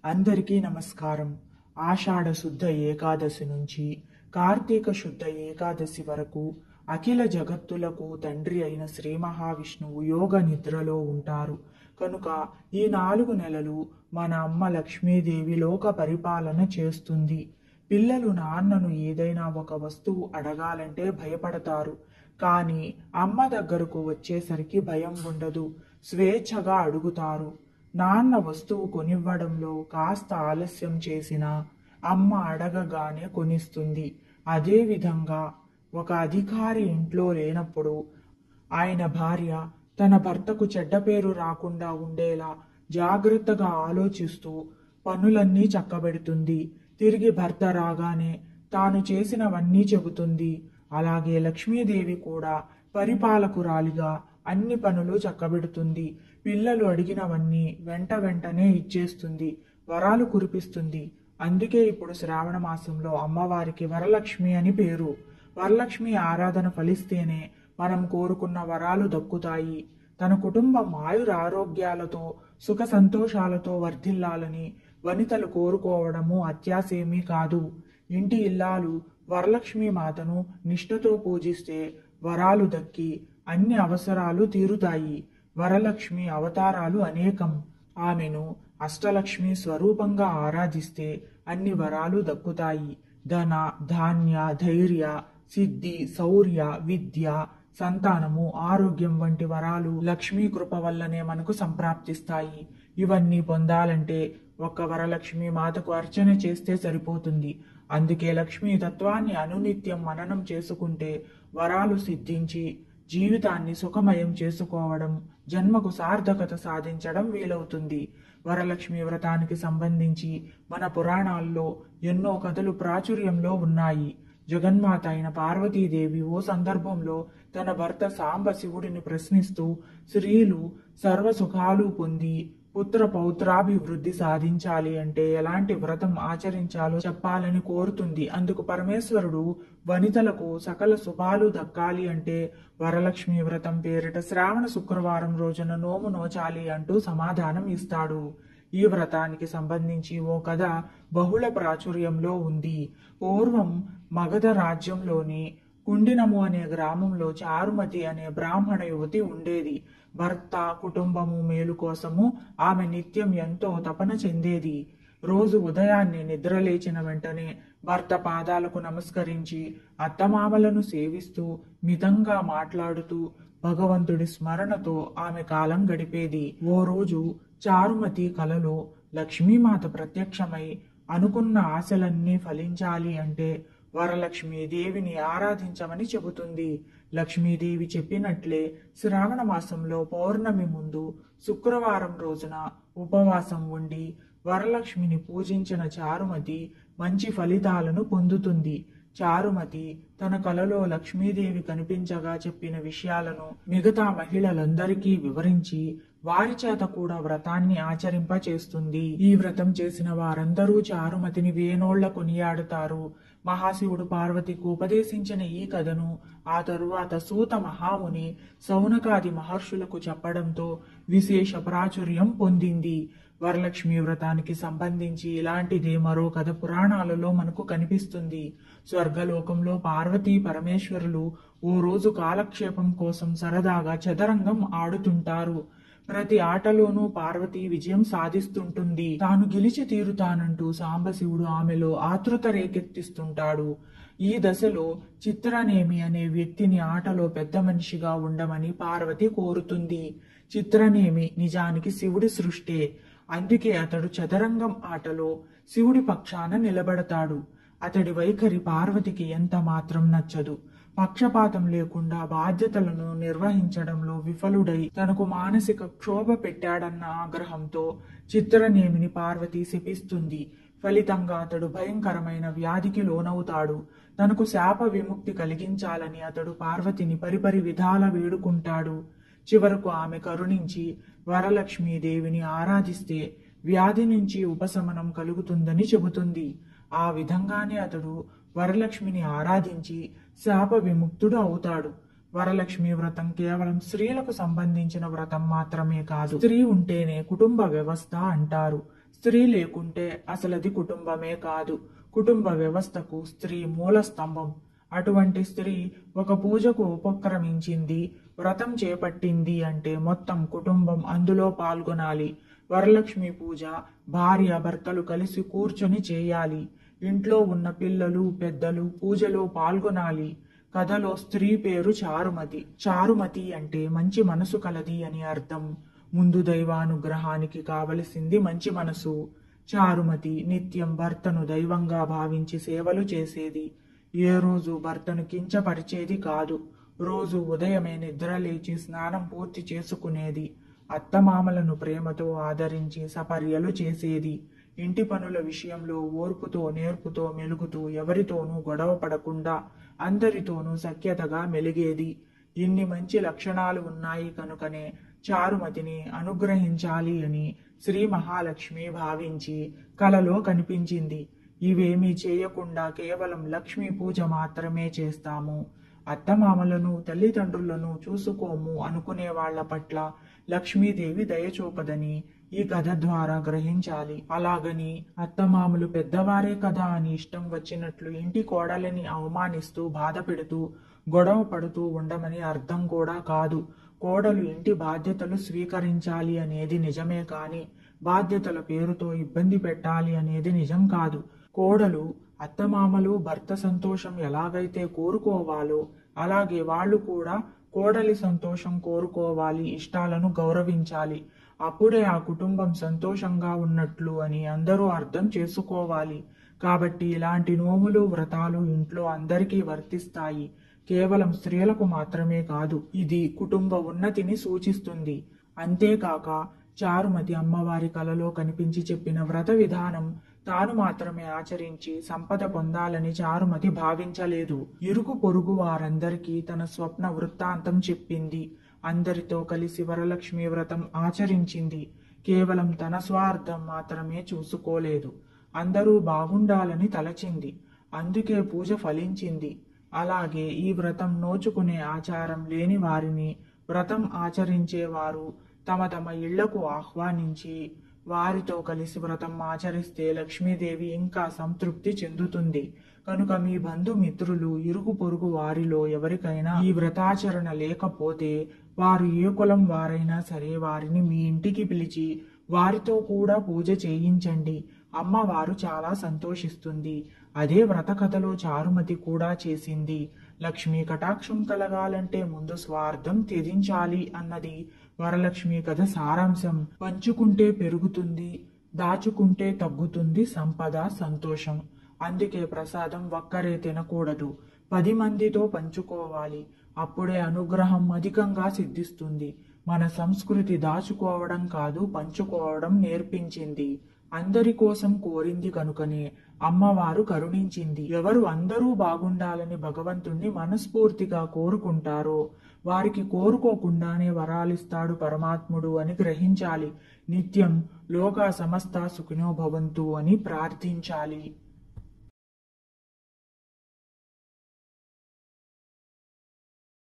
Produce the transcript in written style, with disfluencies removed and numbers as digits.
అందరికీ నమస్కారం. ఆషాఢ శుద్ధ ఏకాదశి నుంచి కార్తీక శుద్ధ ఏకాదశి వరకు అఖిల జగత్తులకు తండ్రి అయిన శ్రీ మహావిష్ణువు యోగ నిద్రలో ఉంటారు. కనుక ఈ 4 నెలలు మన అమ్మ లక్ష్మీదేవి లోక పరిపాలన చేస్తుంది. పిల్లలు నాన్నను ఏదైనా ఒక వస్తువు అడగాలంటే భయపడతారు. కానీ అమ్మ దగ్గరకు వచ్చేసరికి భయం ఉండదు. స్వేచ్ఛగా అడుగుతారు. నాన్న వస్తువు కొనివ్వడంలో కాస్త ఆలస్యం చేసినా అమ్మ అడగగానే కొనిస్తుంది. అదేవిధంగా ఒక అధికారి ఇంట్లో లేనప్పుడు ఆయన భార్య తన భర్తకు చెడ్డ పేరు రాకుండా ఉండేలా జాగ్రత్తగా ఆలోచిస్తూ పనులన్నీ చక్కబెడుతుంది. తిరిగి భర్త రాగానే తాను చేసినవన్నీ చెబుతుంది. అలాగే లక్ష్మీదేవి కూడా పరిపాలకురాలిగా అన్ని పనులు చక్కబెడుతుంది. పిల్లలు అడిగినవన్నీ వెంటనే ఇచ్చేస్తుంది. వరాలు కురిపిస్తుంది. అందుకే ఇప్పుడు శ్రావణ మాసంలో అమ్మవారికి వరలక్ష్మి అని పేరు. వరలక్ష్మి ఆరాధన ఫలిస్తేనే మనం కోరుకున్న వరాలు దక్కుతాయి. తన కుటుంబం ఆయురారోగ్యాలతో సుఖ సంతోషాలతో వర్ధిల్లాలని వనితలు కోరుకోవడము అత్యాసేమీ కాదు. ఇంటి ఇల్లాలు వరలక్ష్మి మాతను నిష్ఠతో పూజిస్తే వరాలు దక్కి అన్ని అవసరాలు తీరుతాయి. వరలక్ష్మి అవతారాలు అనేకం. ఆమెను అష్టలక్ష్మి స్వరూపంగా ఆరాధిస్తే అన్ని వరాలు దక్కుతాయి. ధన, ధాన్య, ధైర్య, సిద్ధి, శౌర్య, విద్య, సంతానము, ఆరోగ్యం వంటి వరాలు లక్ష్మీ కృప వల్లనే మనకు సంప్రాప్తిస్తాయి. ఇవన్నీ పొందాలంటే ఒక్క వరలక్ష్మి మాతకు అర్చన చేస్తే సరిపోతుంది. అందుకే లక్ష్మీ తత్వాన్ని అనునిత్యం మననం చేసుకుంటే వరాలు సిద్ధించి జీవితాన్ని సుఖమయం చేసుకోవడం, జన్మకు సార్థకత సాధించడం వీలవుతుంది. వరలక్ష్మి వ్రతానికి సంబంధించి మన పురాణాల్లో ఎన్నో కథలు ప్రాచుర్యంలో ఉన్నాయి. జగన్మాత అయిన పార్వతీదేవి ఓ సందర్భంలో తన భర్త సాంబ శివుడిని ప్రశ్నిస్తూ స్త్రీలు సర్వసుఖాలు పొంది పుత్ర పౌత్రాభివృద్ధి సాధించాలి అంటే ఎలాంటి వ్రతం ఆచరించాలో చెప్పాలని కోరుతుంది. అందుకు పరమేశ్వరుడు వనితలకు సకల శుభాలు దక్కాలి అంటే వరలక్ష్మి వ్రతం పేరిట శ్రావణ శుక్రవారం రోజున నోము నోచాలి అంటూ సమాధానం ఇస్తాడు. ఈ వ్రతానికి సంబంధించి ఓ కథ బహుళ ప్రాచుర్యంలో ఉంది. పూర్వం మగధ రాజ్యంలోని కుండినము అనే గ్రామంలో చారుమతి అనే బ్రాహ్మణ యువతి ఉండేది. భర్త, కుటుంబము మేలు కోసము ఆమె నిత్యం ఎంతో తపన చెందేది. రోజు ఉదయాన్నే నిద్రలేచిన వెంటనే భర్త పాదాలకు నమస్కరించి అత్తమామలను సేవిస్తూ మితంగా మాట్లాడుతూ భగవంతుడి స్మరణతో ఆమె కాలం గడిపేది. ఓ రోజు చారుమతి కలలో లక్ష్మీమాత ప్రత్యక్షమై అనుకున్న ఆశలన్నీ ఫలించాలి అంటే వరలక్ష్మీదేవిని ఆరాధించమని చెబుతుంది. లక్ష్మీదేవి చెప్పినట్లే శ్రావణ మాసంలో పౌర్ణమి ముందు శుక్రవారం రోజున ఉపవాసం ఉండి వరలక్ష్మిని పూజించిన చారుమతి మంచి ఫలితాలను పొందుతుంది. చారుమతి తన కలలో లక్ష్మీదేవి కనిపించగా చెప్పిన విషయాలను మిగతా మహిళలందరికీ వివరించి వారి చేత కూడా వ్రతాన్ని ఆచరింపచేస్తుంది. ఈ వ్రతం చేసిన వారందరూ చారుమతిని వేనోళ్ల కొనియాడుతారు. మహాశివుడు పార్వతికి ఉపదేశించిన ఈ కథను ఆ తరువాత సూత మహాముని సౌనకాది మహర్షులకు చెప్పడంతో విశేష ప్రాచుర్యం పొందింది. వరలక్ష్మి వ్రతానికి సంబంధించి ఇలాంటిదే మరో కథ పురాణాలలో మనకు కనిపిస్తుంది. స్వర్గలోకంలో పార్వతీ పరమేశ్వరులు ఓ రోజు కాలక్షేపం కోసం సరదాగా చదరంగం ఆడుతుంటారు. ప్రతి ఆటలోనూ పార్వతి విజయం సాధిస్తుంటుంది. తాను గెలిచి తీరుతానంటూ సాంబశివుడు ఆమెలో ఆతృత రేకెత్తిస్తుంటాడు. ఈ దశలో చిత్రనేమి అనే వ్యక్తిని ఆటలో పెద్ద మనిషిగా ఉండమని పార్వతి కోరుతుంది. చిత్రనేమి నిజానికి శివుడి సృష్టే. అందుకే అతడు చదరంగం ఆటలో శివుడి పక్షాన నిలబడతాడు. అతడి వైఖరి పార్వతికి ఎంత మాత్రం నచ్చదు. పక్షపాతం లేకుండా బాధ్యతలను నిర్వహించడంలో విఫలుడై తనకు మానసిక క్షోభ పెట్టాడన్న ఆగ్రహంతో చిత్రనేమిని పార్వతి శపిస్తుంది. ఫలితంగా అతడు భయంకరమైన వ్యాధికి లోనవుతాడు. తనకు శాప విముక్తి కలిగించాలని అతడు పార్వతిని పరిపరి విధాల వేడుకుంటాడు. చివరకు ఆమె కరుణించి వరలక్ష్మీదేవిని ఆరాధిస్తే వ్యాధి నుంచి ఉపశమనం కలుగుతుందని చెబుతుంది. ఆ విధంగానే అతడు వరలక్ష్మిని ఆరాధించి శాప విముక్తుడు అవుతాడు. వరలక్ష్మి వ్రతం కేవలం స్త్రీలకు సంబంధించిన వ్రతం మాత్రమే కాదు. స్త్రీ ఉంటేనే కుటుంబ వ్యవస్థ అంటారు. స్త్రీ లేకుంటే అసలది కుటుంబమే కాదు. కుటుంబ వ్యవస్థకు స్త్రీ మూల స్తంభం. అటువంటి స్త్రీ ఒక పూజకు ఉపక్రమించింది, వ్రతం చేపట్టింది అంటే మొత్తం కుటుంబం అందులో పాల్గొనాలి. వరలక్ష్మి పూజ భార్య భర్తలు కలిసి కూర్చొని చేయాలి. ఇంట్లో ఉన్న పిల్లలు పెద్దలు పూజలో పాల్గొనాలి. కథలో స్త్రీ పేరు చారుమతి. చారుమతి అంటే మంచి మనసు కలది అని అర్థం. ముందు దైవానుగ్రహానికి కావలసింది మంచి మనసు. చారుమతి నిత్యం భర్తను దైవంగా భావించి సేవలు చేసేది. ఏ రోజు భర్తను కించపరిచేది కాదు. రోజు ఉదయమే నిద్ర లేచి స్నానం పూర్తి చేసుకునేది. అత్తమామలను ప్రేమతో ఆదరించి సపర్యలు చేసేది. ఇంటి పనుల విషయంలో ఓర్పుతో నేర్పుతో మెలుగుతూ ఎవరితోనూ గొడవ పడకుండా అందరితోనూ సఖ్యతగా మెలిగేది. ఇన్ని మంచి లక్షణాలు ఉన్నాయి కనుకనే చారుమతిని అనుగ్రహించాలి అని శ్రీ మహాలక్ష్మి భావించి కలలో కనిపించింది. ఇవేమీ చేయకుండా కేవలం లక్ష్మీ పూజ మాత్రమే చేస్తాము, అత్తమామలను తల్లిదండ్రులను చూసుకోము అనుకునే వాళ్ల పట్ల లక్ష్మీదేవి దయచూపదని ఈ కథ ద్వారా గ్రహించాలి. అలాగని అత్తమామలు పెద్దవారే కదా అని ఇష్టం వచ్చినట్లు ఇంటి కోడలని అవమానిస్తూ బాధ పెడుతూ గొడవ పడుతూ ఉండమని అర్థం కూడా కాదు. కోడలు ఇంటి బాధ్యతలు స్వీకరించాలి అనేది నిజమే కాని బాధ్యతల పేరుతో ఇబ్బంది పెట్టాలి అనేది నిజం కాదు. కోడలు అత్తమామలు భర్త సంతోషం ఎలాగైతే కోరుకోవాలో అలాగే వాళ్ళు కూడా కోడలి సంతోషం కోరుకోవాలి, ఇష్టాలను గౌరవించాలి. అప్పుడే ఆ కుటుంబం సంతోషంగా ఉన్నట్లు అని అందరూ అర్థం చేసుకోవాలి. కాబట్టి ఇలాంటి నోములు వ్రతాలు ఇంట్లో అందరికీ వర్తిస్తాయి, కేవలం స్త్రీలకు మాత్రమే కాదు. ఇది కుటుంబ ఉన్నతిని సూచిస్తుంది. అంతేకాక చారుమతి అమ్మవారి కలలో కనిపించి చెప్పిన వ్రత విధానం తాను మాత్రమే ఆచరించి సంపద పొందాలని చారుమతి భావించలేదు. ఇరుగు పొరుగు వారందరికీ తన స్వప్న వృత్తాంతం చెప్పింది. అందరితో కలిసి వరలక్ష్మి వ్రతం ఆచరించింది. కేవలం తన స్వార్థం మాత్రమే చూసుకోలేదు. అందరూ బాగుండాలని తలచింది. అందుకే పూజ ఫలించింది. అలాగే ఈ వ్రతం నోచుకునే ఆచారం లేని వారిని వ్రతం ఆచరించేవారు తమ తమ ఇళ్లకు ఆహ్వానించి వారితో కలిసి వ్రతం ఆచరిస్తే లక్ష్మీదేవి ఇంకా సంతృప్తి చెందుతుంది. కనుక మీ బంధుమిత్రులు ఇరుగు పొరుగు వారిలో ఎవరికైనా ఈ వ్రతాచరణ లేకపోతే వారు ఏ కులం వారైనా సరే వారిని మీ ఇంటికి పిలిచి వారితో కూడా పూజ చేయించండి. అమ్మవారు చాలా సంతోషిస్తుంది. అదే వ్రత కథలో చారుమతి కూడా చేసింది. లక్ష్మీ కటాక్షం కలగాలంటే ముందు స్వార్థం త్యజించాలి అన్నది వరలక్ష్మి కథ సారాంశం. పంచుకుంటే పెరుగుతుంది, దాచుకుంటే తగ్గుతుంది సంపద సంతోషం. అందుకే ప్రసాదం ఒక్కరే తినకూడదు, 10 మందితో పంచుకోవాలి. అప్పుడే అనుగ్రహం అధికంగా సిద్ధిస్తుంది. మన సంస్కృతి దాచుకోవడం కాదు, పంచుకోవడం నేర్పించింది. అందరి కోసం కోరింది కనుకనే అమ్మవారు కరుణించింది. ఎవరు అందరూ బాగుండాలని భగవంతుణ్ణి మనస్ఫూర్తిగా కోరుకుంటారో వారికి కోరుకోకుండానే వరాలిస్తాడు పరమాత్ముడు అని గ్రహించాలి. నిత్యం లోకా సమస్త సుఖినో భవంతు అని ప్రార్థించాలి.